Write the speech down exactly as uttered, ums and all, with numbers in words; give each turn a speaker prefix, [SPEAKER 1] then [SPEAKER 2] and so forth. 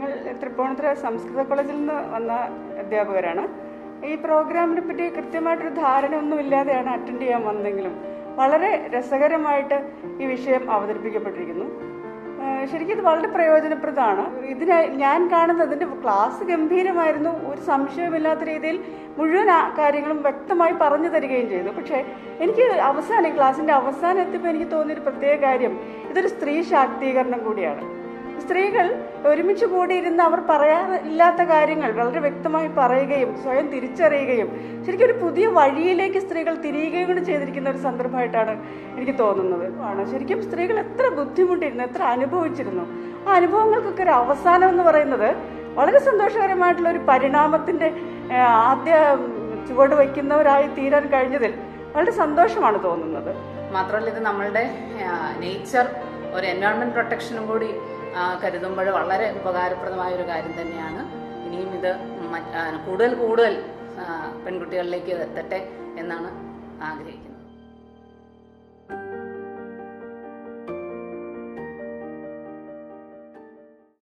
[SPEAKER 1] ഞങ്ങൾ തൃപ്പൂണിത്തുറ സംസ്കൃത കോളേജിൽ നിന്ന് വന്ന അധ്യാപകരാണ്. ഈ പ്രോഗ്രാമിനെ പറ്റി കൃത്യമായിട്ടൊരു ധാരണ ഒന്നും ഇല്ലാതെയാണ് അറ്റൻഡ് ചെയ്യാൻ വന്നെങ്കിലും വളരെ രസകരമായിട്ട് ഈ വിഷയം അവതരിപ്പിക്കപ്പെട്ടിരിക്കുന്നു. ശരിക്കും ഇത് വളരെ പ്രയോജനപ്രദമാണ്. ഇതിന് ഞാൻ കാണുന്നതിൻ്റെ ക്ലാസ് ഗംഭീരമായിരുന്നു, ഒരു സംശയമില്ലാത്ത രീതിയിൽ മുഴുവൻ കാര്യങ്ങളും വ്യക്തമായി പറഞ്ഞു തരികയും ചെയ്തു. പക്ഷേ എനിക്ക് അവസാനം ക്ലാസ്സിൻ്റെ അവസാനം എത്തിയപ്പോൾ എനിക്ക് തോന്നിയൊരു പ്രത്യേക കാര്യം, ഇതൊരു സ്ത്രീ ശാക്തീകരണം കൂടിയാണ്. സ്ത്രീകൾ ഒരുമിച്ച് കൂടിയിരുന്ന് അവർ പറയാനില്ലാത്ത കാര്യങ്ങൾ വളരെ വ്യക്തമായി പറയുകയും സ്വയം തിരിച്ചറിയുകയും ശരിക്കും ഒരു പുതിയ വഴിയിലേക്ക് സ്ത്രീകൾ തിരിയുകയും കൂടി ചെയ്തിരിക്കുന്ന ഒരു സന്ദർഭമായിട്ടാണ് എനിക്ക് തോന്നുന്നത്. ആണ് ശരിക്കും സ്ത്രീകൾ എത്ര ബുദ്ധിമുട്ടിയിരുന്നു, എത്ര അനുഭവിച്ചിരുന്നു. ആ അനുഭവങ്ങൾക്കൊക്കെ ഒരു അവസാനം എന്ന് പറയുന്നത് വളരെ സന്തോഷകരമായിട്ടുള്ള ഒരു പരിണാമത്തിൻ്റെ ആദ്യ ചുവട് വയ്ക്കുന്നവരായി തീരാൻ കഴിഞ്ഞതിൽ വളരെ സന്തോഷമാണ് തോന്നുന്നത്.
[SPEAKER 2] മാത്രമല്ല ഇത് നമ്മളുടെ നേച്ചർ ഒരു എൻവയോൺമെന്റ് പ്രൊട്ടക്ഷനും കൂടി കരുതുമ്പോൾ വളരെ ഉപകാരപ്രദമായ ഒരു കാര്യം തന്നെയാണ്. ഇനിയും ഇത് കൂടുതൽ കൂടുതൽ പെൺകുട്ടികളിലേക്ക് എത്തട്ടെ എന്നാണ് ആഗ്രഹിക്കുന്നത്.